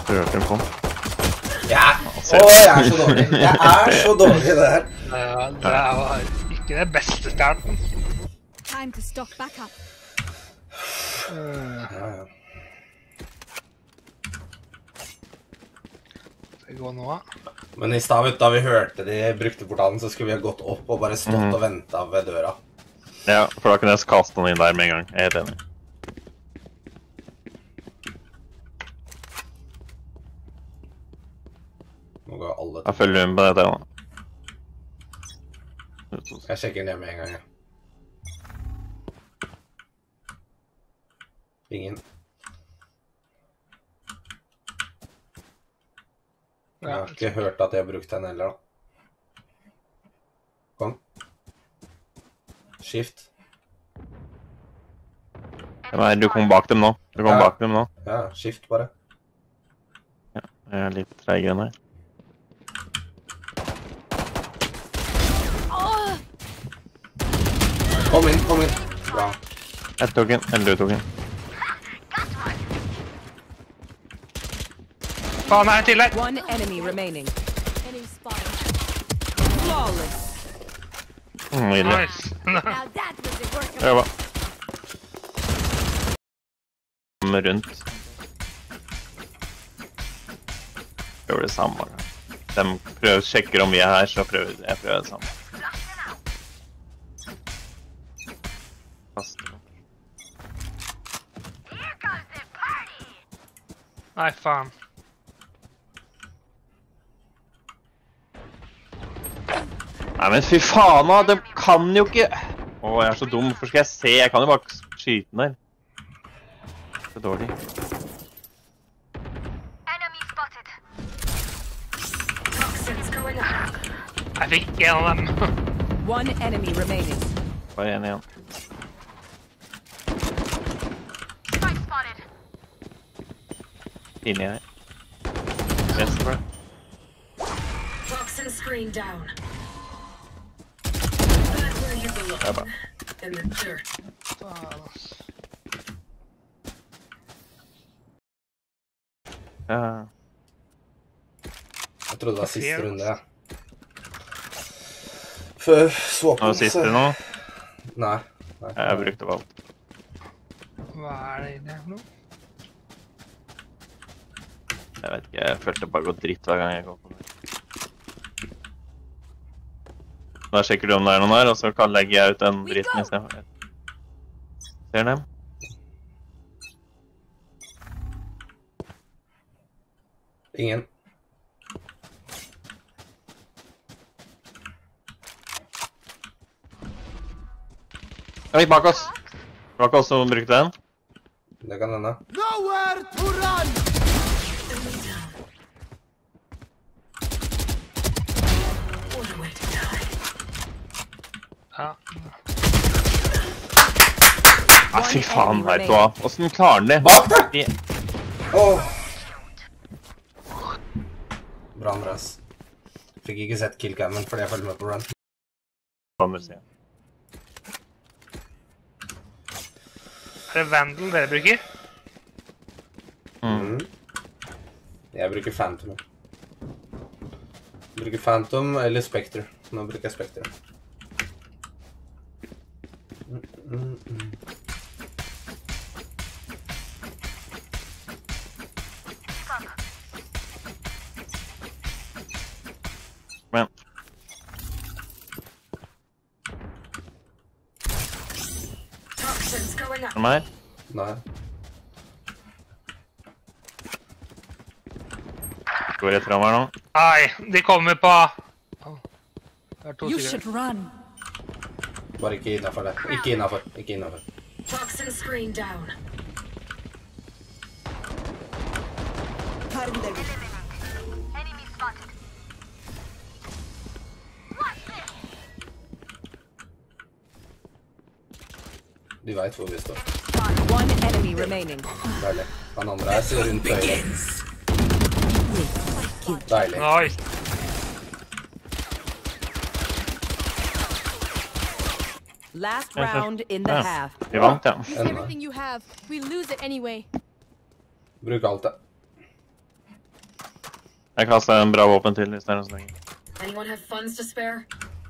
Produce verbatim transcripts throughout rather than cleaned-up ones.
Hørte den kom. Ja! Åh, jeg er så dårlig. Jeg er så dårlig i det her. Ja, det var ikke det beste starten. Time to stock back up. Uh, Ja, ja. Skal vi gå nå? Men i stad, vet du, da vi hørte de brukte portalen, så skulle vi ha gått opp og bare stått Mhm. og ventet ved døra. Ja, for da kunne jeg kaste den inn der med en gang. Jeg er helt enig. Nå går alle Jeg følger med på dette da. Jeg sjekker ned med en gang, ja. Ingen. Jeg har ikke hørt at jeg har brukt den heller, da. Kom. Skift. Nei, du kom bak dem nå. Du kom Ja. bak dem nå. Ja, skift bare. Ja, jeg er litt treigere enn her. Kom inn, kom inn. Bra. Jeg tok en, eller du tok en. Faen, her til deg! One enemy remaining. Enemy spotted. Flawless. Mm, nydelig. Nice. Now that was the work of Prøv. Kom rundt. Prøver det samme. De prøver, sjekker om vi er her, så prøver jeg prøver det samme. Kaster. Nei, faen. Nei, men fy faen da, de kan jo ikke... Åh, jeg er så dum, hvorfor skal jeg se? Jeg kan jo bare skyte den der. Det er dårlig. Jeg fikk en av dem. One enemy remaining. Bare en igjen. Inni her. Rest for det. Toxin screen down. Back where you Ja, belong. bra. In the dirt. Faen, ass. Ja. Jeg trodde det var siste runde, ja. Før swapen, Nå siste nå. Nei. Nei. Jeg brukte valgt. Hva er det egentlig for noe? Jeg vet ikke, jeg følte bare gå dritt hver gang jeg går på det. Da sjekker du om det er noen her, og så kan legge jeg ut den dritten i stedet. Ser dem? Ingen. Oi, bak oss! Bak oss som brukte den. Det kan hende. Enemy down. What a way to die. Ja. Ah, fy faen, vet du hva. Hvordan klarer den det? Bak deg! De... Åh! Bra, Andreas. Fikk ikke sett killcammen fordi jeg følger med på run. Kommer seg. Er det Vandal dere bruker? Mm. Jeg bruker Phantom. Jeg bruker Phantom eller Spectre. Nå bruker jeg Spectre. Mm, mm, mm. Men... Toxins going up. Er den her? Nei. Går rett frem her nå. Nei, de kommer på... Å, det er to You stykker. should run. Bare ikke innenfor det. Ikke innenfor. Ikke innenfor. Toxin screen down. De vet hvor vi står. One enemy remaining. Deilig. Han andre her ser rundt høyre. Deilig. Nice. Last round in the Ja. half. Vi vant, ja. Use everything you have. We lose it anyway. Bruk alt det. Jeg kastet en bra våpen til hvis det er noe så lenge. Anyone have funds to spare?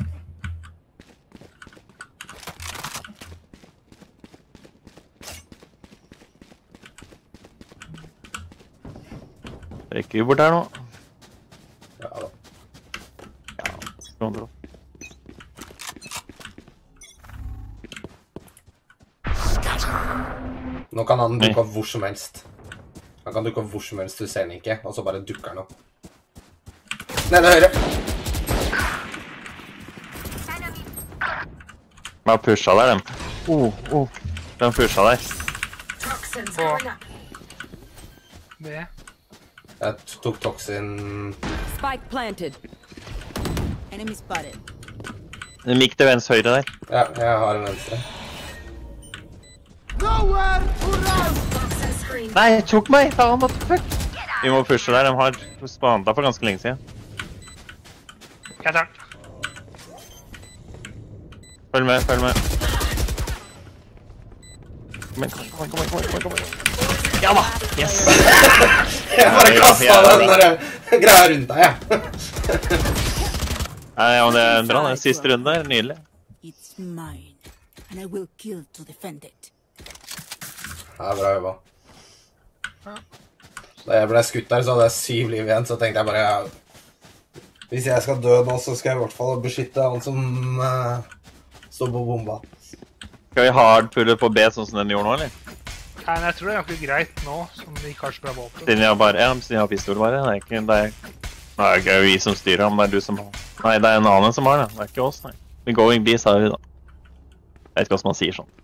Rekker vi bort her nå? Ja da. Ja, kontroll. Nå kan han dukke opp hvor som helst. Han kan dukke opp hvor som helst, du ser den ikke, og så bare dukker han opp. Nede høyre! Bare pusha der, dem. Oh, oh. Den pusha der. Toxins Oh. going up. B. Jeg tok toxin... Spike planted. Enemy spotted. Den gikk til venstre høyre der. Ja, jeg har en venstre. Toxin screen. Nei, tok meg! Faen, what the fuck? Vi må pushe der, de har spanta for ganske lenge siden. Jeg tar den. Følg med, følg med. Kom igjen, kom igjen, kom igjen, kom igjen, kom igjen. Ja da! Yes! Jeg bare Ja, kastet ja, ja. den der greia rundt deg, ja. Nei, ja, men det er bra, det. Siste runde er nydelig. It's mine, and I will kill to defend it. Ja, bra jobba. Da jeg ble skutt der, så hadde jeg syv liv igjen, så tenkte jeg bare, ja, hvis jeg skal dø nå, så skal jeg i hvert fall beskytte han som uh, står på bomba. Skal vi hardpulle på B sånn som den gjorde nå, eller? Nei, men jeg tror det er ganske greit nå, som de ikke har så bra våpen. Siden jeg har bare, ja, siden jeg har pistol bare, det er ikke, det er... Nei, det er ikke vi som styrer ham, det er du som har. Nei, det er en annen som har det, det er ikke oss, nei. Vi going B, sa vi da. Jeg vet ikke hva man sier sånn.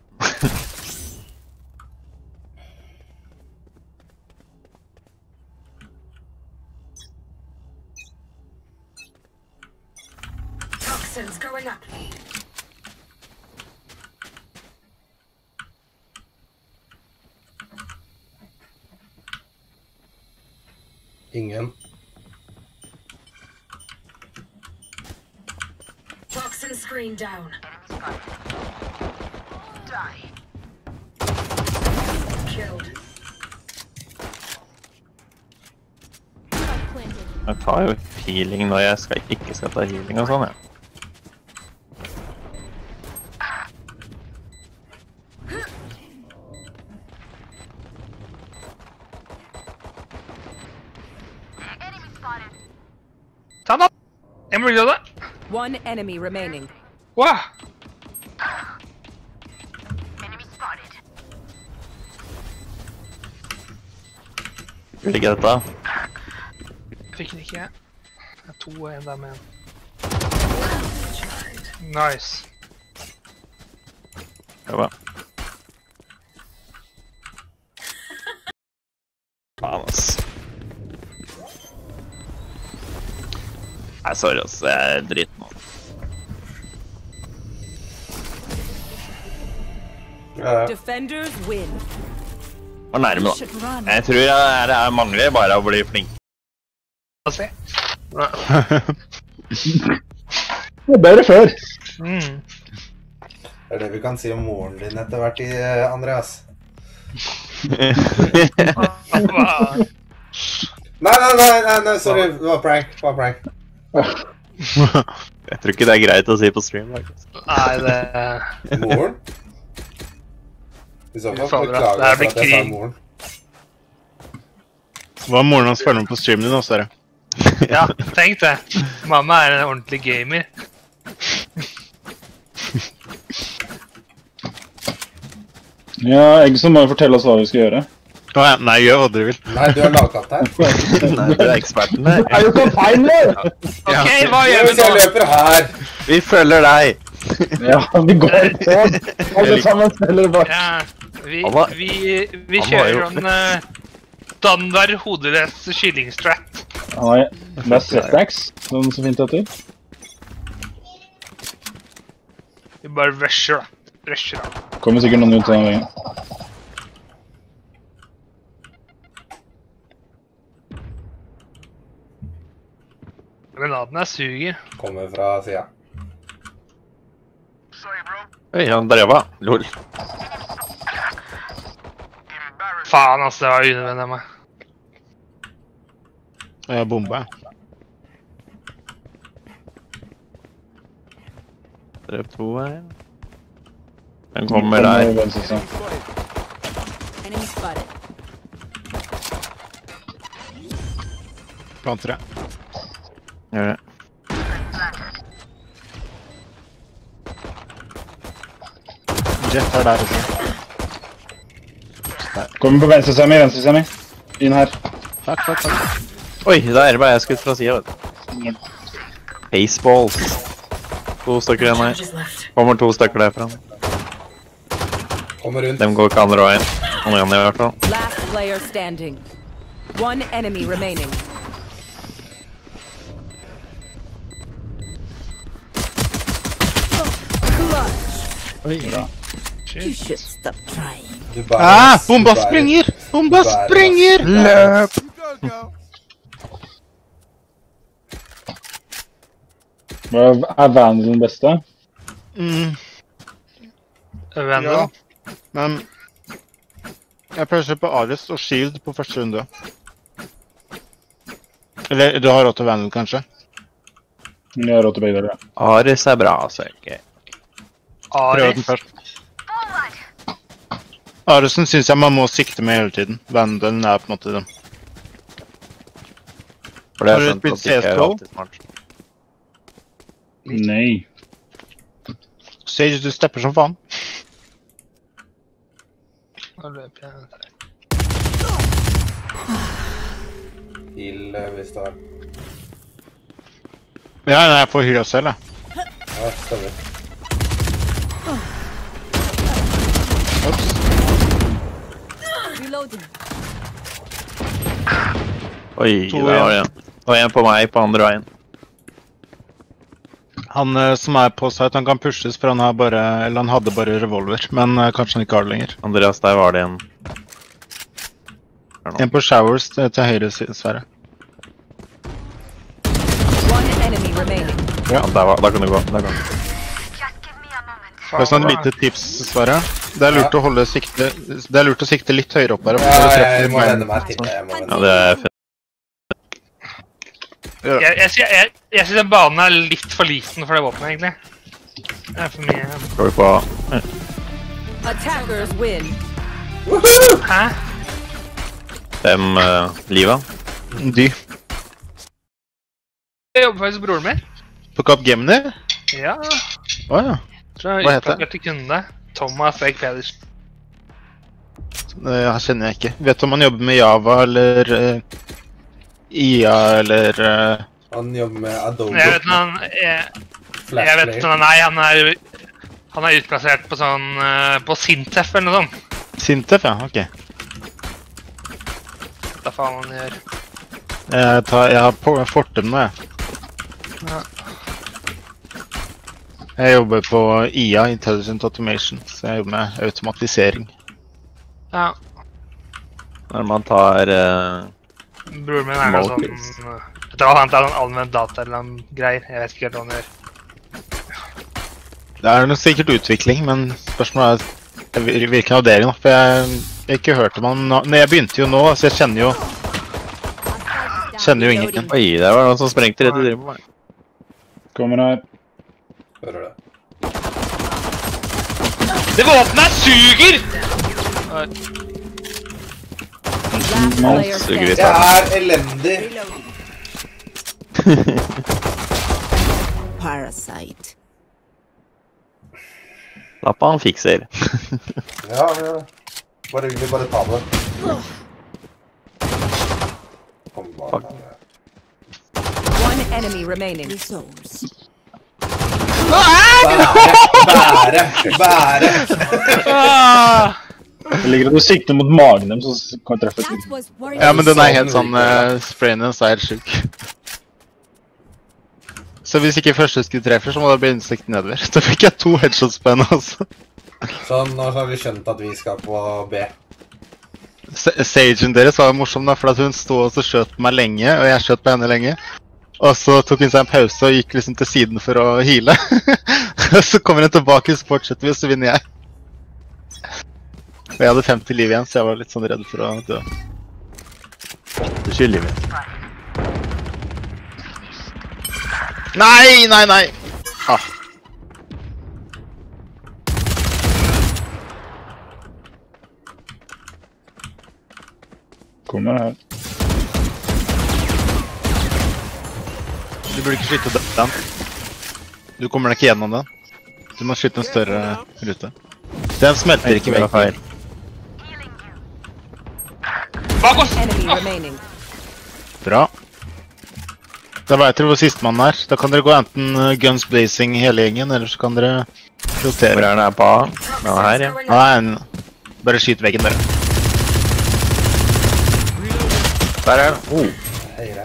Toxins going up. Ingen. Toxin screen down. Killed. Spike planted. Jeg tar jo healing når jeg skal, ikke skal ta healing og sånn, ja. Ta den opp! Jeg må reloade det. One enemy remaining. Wow! Gjør ikke dette? Jeg fikk den ikke. Det er to og en der med en. Nice. Jobba. Faen, ass. Nei, sorry, ass. Jeg er dritt nå. Ja, Defenders win. Var nærme, da. Should run. Jeg tror jeg, jeg, jeg mangler bare å bli flink. La oss se. Det er bedre før. Mm. det er det vi kan si om moren din etter hvert, i, eh, Andreas. Hva? Nei, nei, nei, nei, nei, sorry, det var prank, det var prank. Jeg tror ikke det er greit å si på stream, faktisk. Nei, det... Moren? I så fall Fader, beklager det her jeg for blir at jeg sa krig. moren. Hva moren hans følger med på streamen din også, dere? Ja, tenk det. Mamma er en ordentlig gamer. Ja, Eggson må jo fortelle oss hva vi skal gjøre. Å ja, nei, gjør hva dere vil. Nei, du er lagkaptein. Nei, du er eksperten her. Er jo så feil, det! Ok, hva gjør vi Hvis jeg nå? løper her. Vi følger deg. Ja, vi går på. Alle sammen spiller bare. Ja, vi, Han var- vi, vi han var kjører jo- sånn uh, standard hodeløs kyllingstrat. Nei, det er setbacks, som så fint heter. Vi bare rusher da. Rusher da. Kommer sikkert noen ut av den veien. Granaten er suger. Kommer fra siden. Oi, han dreva. Lol. Faen, altså, det var unødvendig av meg. Eh, bombe. Drev to her. Den kommer der. Venstre side. Enemy spotted. Planter jeg. Gjør det. Jet er der også. Kommer på venstre side mi, venstre side mi. Inn her. Takk, takk, takk. Oi, der ble jeg skutt fra siden, vet du. Baseballs. To stykker igjen her. Charges left. Kommer to stykker derfra. Kommer rundt. Dem går ikke andre veien. Han er i hvert fall. Last player standing. One enemy remaining. Oi, bra. You should stop trying. Du bærer, Ah, du bomba bærer. springer! Bomba Du bærer. springer! Løp! Hva er Van den beste? Mm, Vandal. ja. Men jeg pleier å kjøpe Ares og Shield på første runde. Eller du har råd til Vandal, kanskje? Jeg har råd til begge deler. Ares er bra, altså. Okay. Prøv den Ares. først. Aresen synes jeg man må sikte med hele tiden. Vandalen er på en måte den. For det Har er du skjønt spilt at det ikke er C S G O? alltid smart. Nei. Sage, du stepper som faen. Nå løper jeg der. Heal eh, hvis det er. Ja, nei, jeg får hyre selv, jeg. Ja, stemmer. Reloading. Oi, To der var det igjen. en. Og en på meg på andre veien. Han eh, som er på site, han kan pushes, for han har bare, eller han hadde bare revolver, men eh, kanskje han ikke har det lenger. Andreas, der var det en. En på showers til, til høyre side, Sverre. One enemy remaining. Ja, der var, da kan du gå. Der kan du. Det er sånn et lite tips, Sverre. Det er lurt å holde sikte, det er lurt å sikte litt høyere opp her. Ja, jeg må vende meg til det. Jeg må Ja, vende meg. det er fett. Jeg, jeg, jeg, jeg, jeg synes den banen er litt for liten for det våpenet, egentlig. Det er for mye. Går vi på... Attackers win. Hæ? Dem uh, livet. De. Jeg jobber faktisk hos broren min. På Kapp Gemini? Ja, Åja. tror jeg Hva heter utplassert til kunde. Thomas Begg Pedersen. Det kjenner jeg ikke. Vet du om han jobber med Java, eller eh, I A, eller... eh, Han jobber med Adobe. Jeg vet når han jeg, jeg vet når han, nei, han er han er utplassert på sånn eh, på Sintef eller noe sånt. Sintef, ja, ok. Hva faen han gjør. Jeg, tar, jeg har på, Fortum nå, jeg. Ja. Jeg jobber på I A, Intelligent Automation, så jeg jobber med automatisering. Ja, Når man tar... Uh, broren min er noe sånn Maltese. eh, jeg tror han tar sånn allmenn data eller noen greier. Jeg vet ikke helt hva han gjør. Det er nok sikkert utvikling, men spørsmålet er jeg- hvilken avdeling da, for jeg jeg har ikke hørt om han nå. Nei, jeg begynte jo nå, så jeg kjenner jo, kjenner jo ingen. oi, der var noen som sprengte rett i drivet på meg. Kommer her. Hører det. Det våpenet her suger! Last player Suger i Det standing. er elendig. Parasite. Lappa han fikser. Ja, ja. Bare, vi bare ta det. Kom bare. One enemy remaining. Resource. Bære, bære, bære. Ah! Jeg liker at du sikter mot magen dem, så kan jeg treffe That til. was worrying. Ja, men den er helt sånn, uh, sprayen den er helt syk. Så hvis ikke første skudd treffer, så må det bli innsikt nedover. Da fikk jeg to headshots på henne også. Så nå har vi skjønt at vi skal på B. S- Sagen deres var morsom da, for at hun stod og så skjøt på meg lenge, og jeg skjøt på henne lenge. Og så tok hun seg en pause og gikk liksom til siden for å heale. Og så kommer hun tilbake, så fortsetter vi, og så vinner jeg. Og jeg hadde femti liv igjen, så jeg var litt sånn redd for å dø. Det skylder vi. Nei, nei, nei! Ah. Kommer her. Du burde ikke skyte den. Du kommer deg ikke gjennom den. Du må skyte en større rute. Den smelter ikke vekk. feil. Bak oss! Enemy Åh, remaining. Bra. Da vet dere hvor sistemann er. Da kan dere gå enten uh, guns blazing hele gjengen, eller så kan dere Hvor rotere. er den her på A? Den er her, ja. Nei, bare skyt veggen dere. Der er den. Oh. Høyre.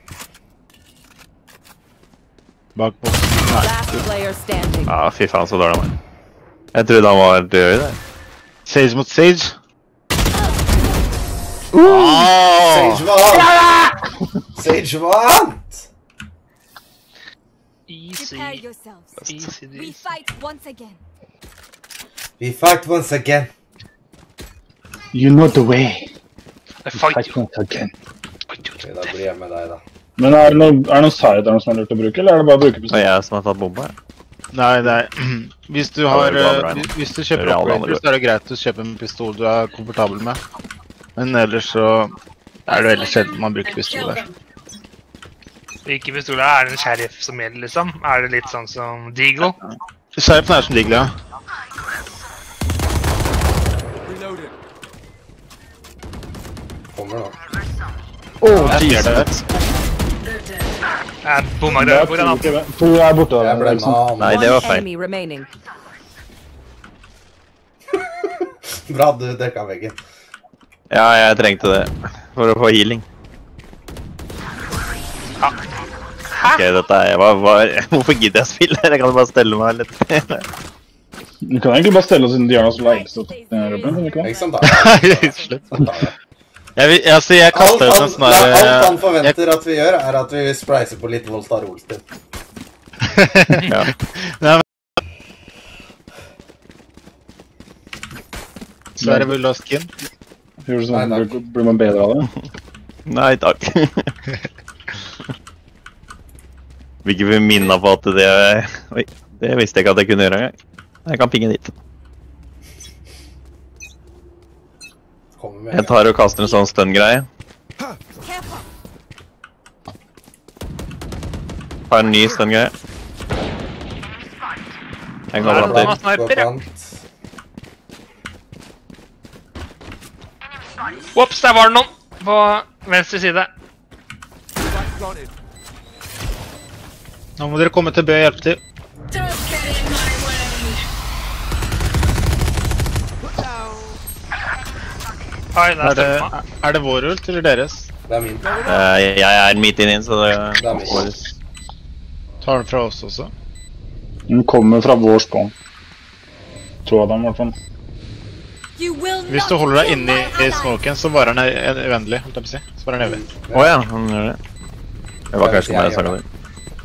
Bak bossen. Nei. Last player standing. Ja, fy faen, så dårlig han var. Jeg trodde han var død i det. Sage mot Sage. Sage vant! Sage vant! easy. Prepare yourselves. Easy, We easy. fight once again. We fight once again. You know the way. I fight Fight you. once again. Ok, da blir jeg med deg, da. Men er det noe, er det noe sidearm som er lurt å bruke, eller er det bare å bruke Og pistol? jeg som har tatt bomba, ja. Nei, nei. Hvis du har det går bra, uh, nå. hvis- Hvis du Det kjøper er alle operator, andre. så er det greit å kjøpe en pistol du er komfortabel med. Men ellers så er det veldig sjelden man bruker pistol der. Ikke pistoler, er det en sheriff som gjelder, liksom? Er det litt sånn som Deagle? Sheriffen er som Deagle, ja. Kommer nå. Åh, Jeg ser det. They're dead. Jeg bomma det er grønn. Hvor er to, han? ikke det? To er borte. Jeg ble Ikke sant? med Nei, han. det var One feil. enemy remaining. Bra du dekka veggen. Ja, jeg trengte det. For å få healing. Ok, dette er... Hva, hva, hvorfor gidder jeg å spille? Jeg kan bare stelle meg litt. Du kan egentlig bare stelle oss inn i hjørnet og legge oss opp. Robin, ikke sant? Ikke sant da? Slutt. Han tar det. Jeg, vil, altså, jeg Alt kastet ut en han, sånn nei, alt der... han forventer at vi gjør, er at vi spleiser på litt Volta-Rolstil. Ja. Nei, men... Sverre vil ha skin. Gjør det sånn, Nei, blir, blir man bedre av det? Nei, takk. Vil ikke bli minnet på at det... Oi, det visste jeg ikke at jeg kunne gjøre engang. Jeg kan pinge dit. Kommer med. Jeg tar og kaster en sånn stun-greie. Tar en ny stun-greie. Jeg kan Er det planter. han sniper, Går ja? plant. Ops, der var det noen på venstre side. Nå må dere komme til B og hjelpe til. Don't get in my way. Oi, der Er det, stemmer man. er det vår ult eller deres? Det er min. Eh, Jeg er midt inni, så det Det er min. våres. Tar den fra oss også. Den kommer fra vår spawn. To av dem, i hvert fall. You will Hvis du not holder deg kill inne my i, i ally. smoken, så varer den e- uendelig, holdt jeg på å si. Så varer den evig. Åja, han gjør det. Jeg var kanskje bare snakket det.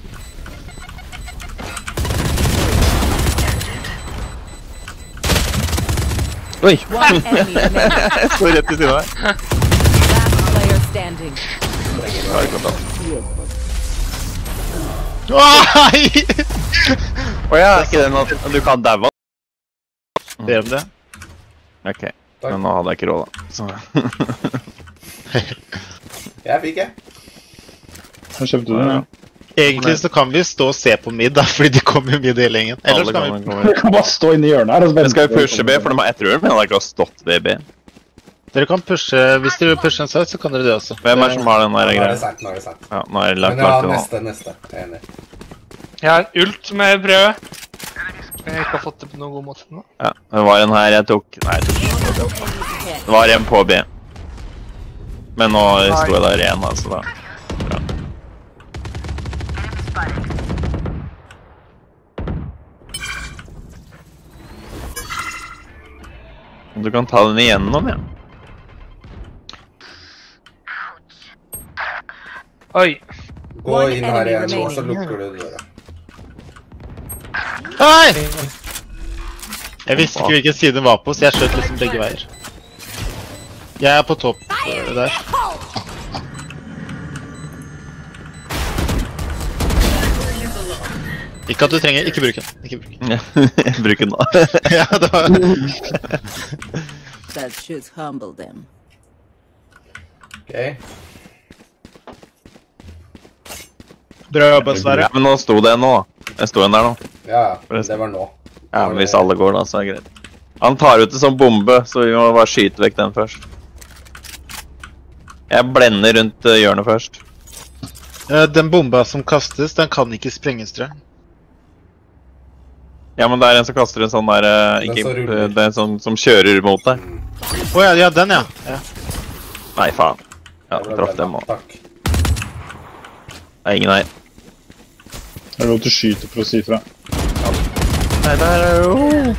Oi! One enemy remaining. Jeg står rett i siden av her. Last player standing. Ja, ikke sant. Nei! Åja, er ikke det noe at du kan daue? Det gjør det. Ok, men nå hadde jeg ikke råd da. Så. Jeg fikk jeg. Jeg kjøpte den, ja. Egentlig så kan vi stå og se på mid, da, fordi de kommer jo mid hele gjengen. Ellers Alle kan kan vi... komme. Du kan bare stå inne i hjørnet her og så Men skal vi pushe B, for de har ett rør, men de har ikke stått ved B. Dere kan pushe... Hvis dere vil pushe en side, så kan dere det også. Hvem er det som har den der Nå er det greia? sagt, nå er det sagt. Ja, nå er det lagt Men ja, lagt til nå. neste, neste. Jeg er enig. Jeg har ult med brød. Jeg ikke har fått det på noen god måte nå. Ja, det var en her jeg tok. Nei, jeg tok ikke på B. Det var en på B. Men nå sto jeg der igjen, altså da. Bra. Du kan ta den igjennom, ja. Oi. Gå One inn her enemy igjen, og så remaining. lukker du døra. Hei! Jeg visste ikke hvilken side den var på, så jeg skjøt liksom begge veier. Jeg er på topp øh, der. Ikke at du trenger, ikke bruk den. Ikke bruk den. Bruk den da. Ja, det var... That should humble them. Ok. Bra jobba, Sverre. Ja, men nå sto det nå. Jeg sto en der nå. Ja, det var nå. Ja, men hvis alle går da, så er det greit. Han tar ut det som bombe, så vi må bare skyte vekk den først. Jeg blender rundt uh, hjørnet først. Uh, den bomba som kastes, den kan ikke sprenges, tror jeg. Ja, men det er en som kaster en sånn der, uh, ikke, uh, det er en sånn som kjører mot deg. Åh, oh, ja, ja, den ja. ja. Nei, faen. Ja, traff dem også. Takk. Det er ingen her. Det er lov til å skyte for å si fra. Nei, der er jo...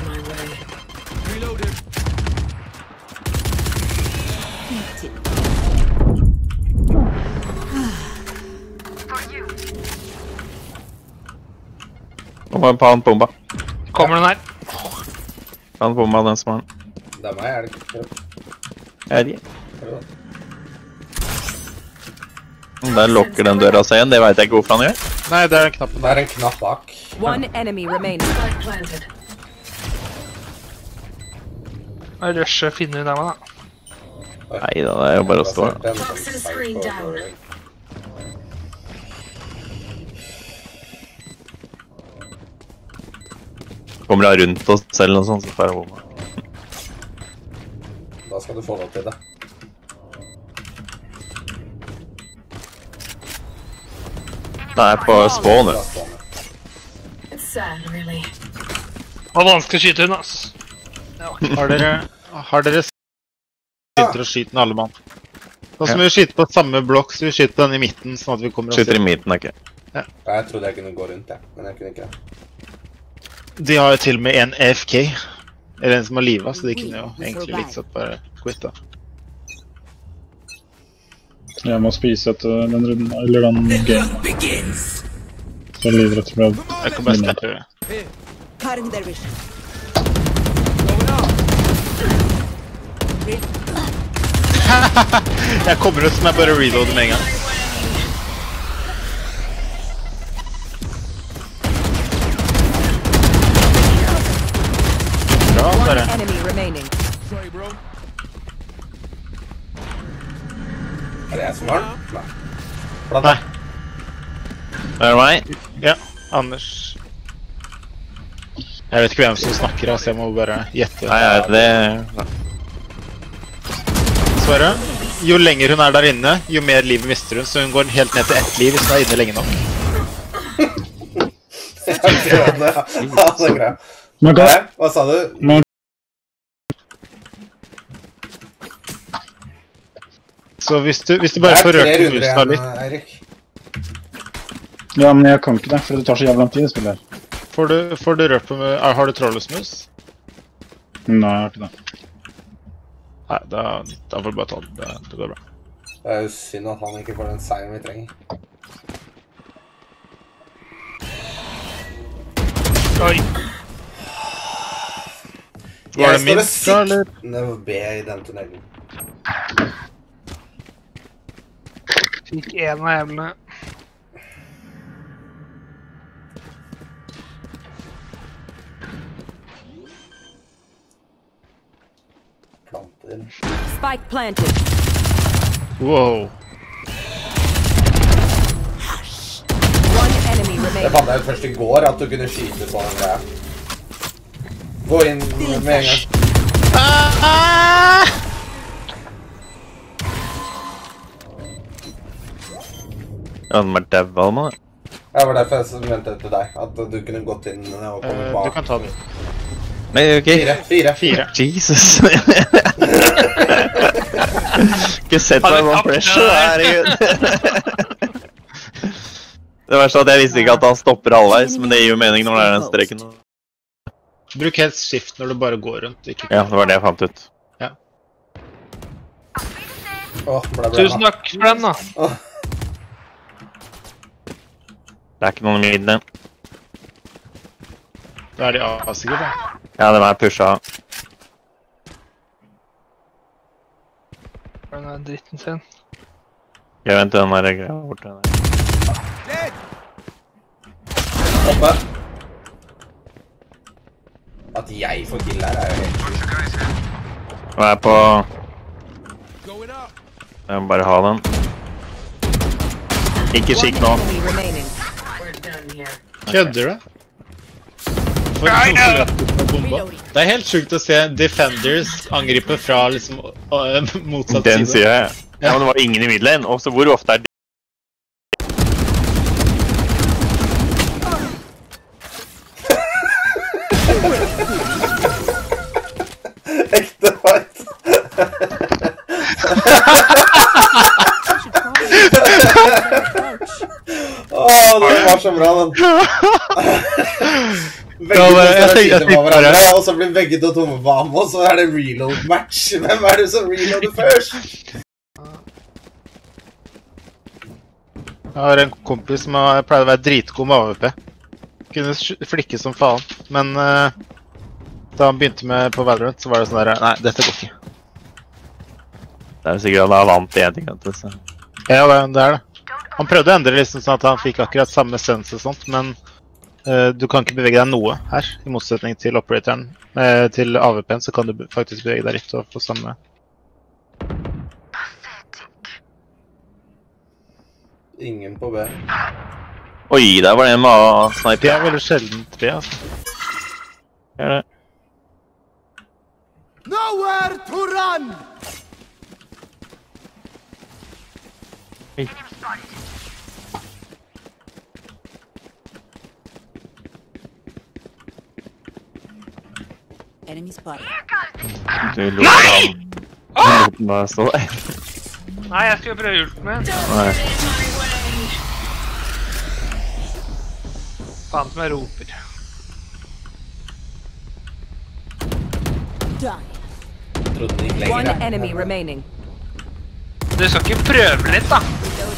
Nå må jeg på han bomba. Kommer den her? Han bomba den som har den. Det er meg, er det ikke? Jeg vet ikke. Der lukker den døra seg igjen, det vet jeg ikke hvorfor han gjør. Nei, det er en knapp. Det er en knapp bak. One enemy remaining. Spike planted. Jeg rusher finner ut av meg da. Neida, det er jo bare å stå. Toxin screen down. Kommer han rundt oss selv og sånn, så får jeg bomba. Da skal du få lov til det. Det er på spawn, ja. It's sad, really. Det var vanskelig å skyte hun, ass. Har dere... Har dere... Sitter og skyter med alle mann. Nå skal vi skyte på samme blokk, så vi skyter den i midten, sånn at vi kommer oss Skyter i midten, ikke? Ja, jeg trodde jeg kunne gå rundt, ja. Men jeg kunne ikke det. De har jo til og med en A F K. Eller en som har livet, så de kunne jo egentlig litt sånn bare quitte. Jeg må spise etter den runden, eller den gamen. Så jeg lider etter meg. Jeg kan bare starte det. Cutting their vision. Jeg kommer ut som jeg bare reloader med en gang. Bra, One bare. enemy remaining. Er det jeg som har den? Nei. Nei. Er det meg? Ja, Anders. Jeg vet ikke hvem som snakker, så jeg må bare gjette. Nei, ja, det... Sverre, jo lenger hun er der inne, jo mer liv mister hun, så hun går helt ned til ett liv hvis hun er inne lenge nok. Ja, det er så greit. Men hva? Hæ? Hva sa du? Men Så hvis du, hvis du bare får rørt musen av litt, Eirik. Ja, men jeg kan ikke det, for det tar så jævlig lang tid å spille her. får du, får du rørt på med... Er, har du trådløs mus? Nei, jeg har ikke det. Nei, da, da får du bare ta den. Det, det går bra. Det er jo synd at han ikke får den seieren vi trenger. Oi. Var Jeg det min står fra, eller? sittende B i den tunnelen. Fikk en av hjemme. Planter. Spike planted. Wow. One enemy Jeg remaining. fant jeg ut først i går at du kunne skyte på den greia. Gå inn med en gang. Ja, den var devil, man. Det var derfor jeg mente til deg, at du kunne gått inn og komme Eh, bak. du kan ta den. Nei, ok. Fire, fire. Fire. Jesus. Ikke sett meg noen pressure, herregud. Det verste er at jeg visste ikke at han stopper halvveis, men det gir jo mening når det er den streken. Bruk helst skift når du bare går rundt, ikke... Ja, det var det jeg fant ut. Ja. Åh, ble bra. Tusen takk for den da. Det er ikke noen midler. Da er de A-sikkert, da. Ja, den er pusha. Den er dritten sin. Jeg venter den der greia borte. Oppe. At jeg får kill her er jo helt sjukt. Nå er jeg på... Jeg må bare ha den. Ikke skikk nå. Kødder du? For en sånn bomba. Det er helt sjukt å se Defenders angripe fra liksom uh, motsatt side. Den sier jeg. Ja, men det var ingen i midlane. Og så hvor ofte er det? Ekte fight. Åh, det var så bra, den. Begge to står og skyter på hverandre, og så blir begge to tomme på ham, og så er det reload-match. Hvem er det som reloader først? Jeg har en kompis som har pleid å være dritgod med A V P. Kunne flikke som faen, men uh, da han begynte med på Valorant, så var det sånn der, nei, dette går ikke. Det er jo sikkert at han er vant til en ting, vet du. Så. Ja, det, det er det. Han prøvde å endre liksom sånn at han fikk akkurat samme sens og sånt, men uh, du kan ikke bevege deg noe her, i motsetning til operatoren. Uh, til A V P-en så kan du faktisk bevege deg litt og få samme. Ingen på B. Oi, der var det en med sniper. Det er veldig sjelden tre, altså. Gjør det. Nowhere to run! Oi. Enemy spotted. Du lot han... Du lot den bare stå der. Nei, jeg skal prøve hjelp med. Nei. Faen som jeg roper. Trodde den gikk One lenger. enemy remaining. Du skal ikke prøve litt, da.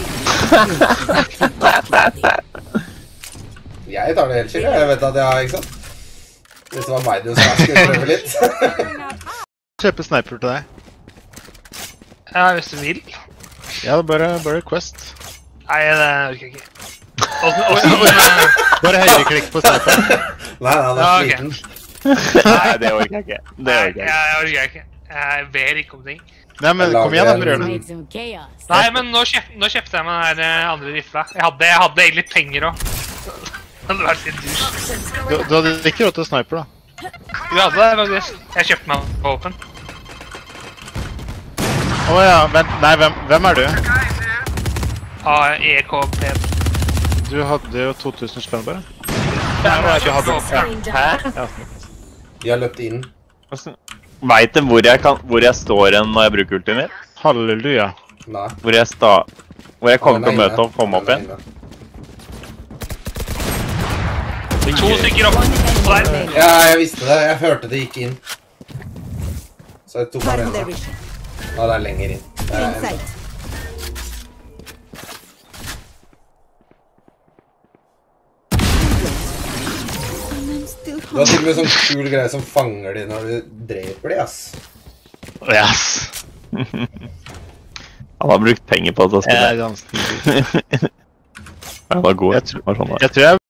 Jeg tar det helt skilt, jeg vet at jeg har, ikke sant? Hvis det var meg du sa jeg skulle prøve litt. Kjøpe sniper til deg. Ja, hvis du vil. Ja, det er bare, bare Quest. Nei, det orker jeg ikke. Også, også, Bare høyreklikk på sniper. Nei, nei, det Ja, er ok. sliten. Nei, det orker jeg ikke. Det Nei, orker jeg jeg, ikke. jeg orker ikke. Jeg ber ikke om ting. Nei, men kom igjen da, prøv det. Made some chaos. Nei, men nå, kjøp, nå kjøpte jeg meg den der andre rifla. Jeg hadde, jeg hadde egentlig penger også. Det hadde vært litt dusj. Du, du hadde ikke råd til sniper da. Du hadde det, faktisk. Jeg kjøpte meg våpen. Åja, vent, nei, hvem, hvem er du? A E K P. Du hadde jo to tusen spenn bare. Ja, men jeg du hadde- kjøpte våpen. Hæ? Ja. De har løpt inn. Vet du hvor jeg, kan, hvor jeg står hen når jeg bruker ultien min? Halleluja. Nei. Hvor jeg, sta, hvor jeg kommer Han er til å møte inne. opp, komme opp Han er igjen? inne. To stykker opp. Og der. Ja, jeg visste det. Jeg hørte det gikk inn. Så jeg tok han Pardon their inn. vision. Ja, det er lenger inn. Det er In enda. sight. And I'm still Du har til og med sånn kul greie som fanger de når du dreper de, ass. Yes. Han har brukt penger på det å Jeg er spille. ganske... Han var god. Jeg tror, Var sånn da. jeg tror jeg...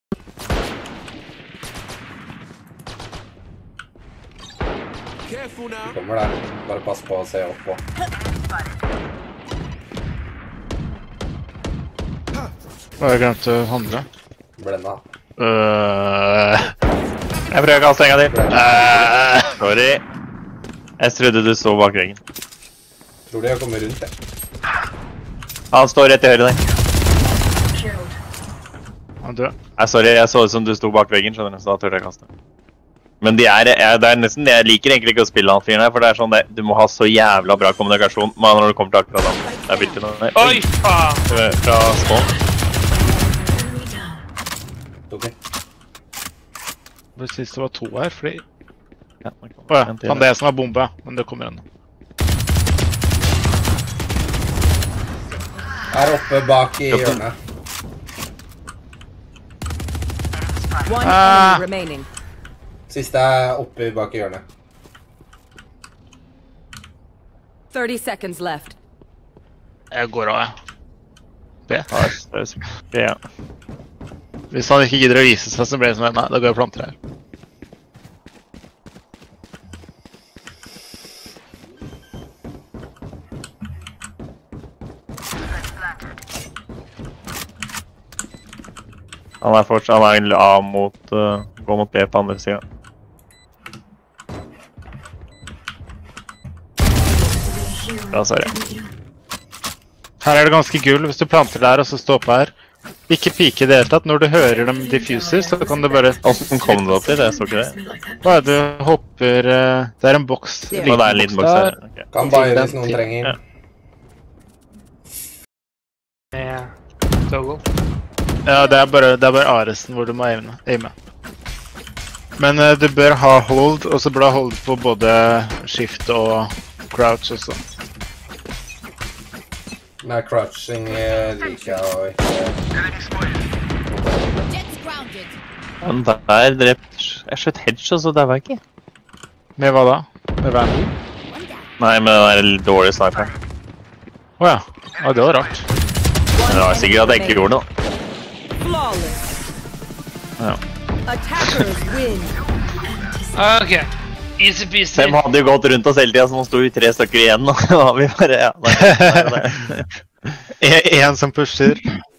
Kommer der. Bare pass på å se opp på. Hva har jeg glemt å handle? Blenda. Øh... Jeg prøver å kaste en gang til. Blenda. Eh, Sorry. Jeg trodde du så bak veggen. Tror de har kommet rundt, jeg. Han står rett i høyre der. Han dør. Nei, sorry, jeg så ut som du sto bak veggen, skjønner du, så da tør jeg kaste. Men de er, jeg, det er nesten det jeg liker egentlig ikke å spille han fyren her, for det er sånn det, du må ha så jævla bra kommunikasjon med når du kommer til akkurat han. Det er virkelig noe. Oi, faen. Fra spawn. Tok den. Det siste var to her, fordi... Ja, ok. Åja, En til. han det som var bombe, men det kommer ennå. Her oppe bak i hjørnet. One Ah. enemy remaining. Siste er oppe bak i hjørnet. Thirty seconds left. Jeg går av, ja. B. Ja, det er sikkert- ja. Hvis han ikke gidder å vise seg, så blir det sånn, nei, da går jeg og planter her. Han er fortsatt, han er A mot, uh, gå mot B på andre siden. Bra, sorry. Her er det ganske gull hvis du planter der og så stå på her. Ikke pike i det hele tatt. Når du hører dem diffuser, så kan du bare... Hvordan kom du opp dit? Jeg så ikke det. Hva er det du hopper... Uh, det er en boks. Ja, det er en liten boks der. Okay. Kan bare hvis noen trenger. Ja. Toggle. Ja, det er bare, det er bare Aresen hvor du må aime. aime. Men uh, du bør ha hold, og så bør du ha hold på både shift og crouch også. Nei, crouching liker jeg å ikke... Han der drept... Jeg skjøt headshot, så der var jeg ikke. Med hva da? Med Vandal? Nei, med den der litt dårlige sniperen. Åja, oh, ja, det var rart. Men det var sikkert at jeg ikke gjorde noe. Ja. Attackers win. Ok. Easy peasy. De hadde jo gått rundt oss hele tiden, så nå sto vi tre stykker igjen, og da var vi bare... Ja, nei, nei, nei. En som pusher.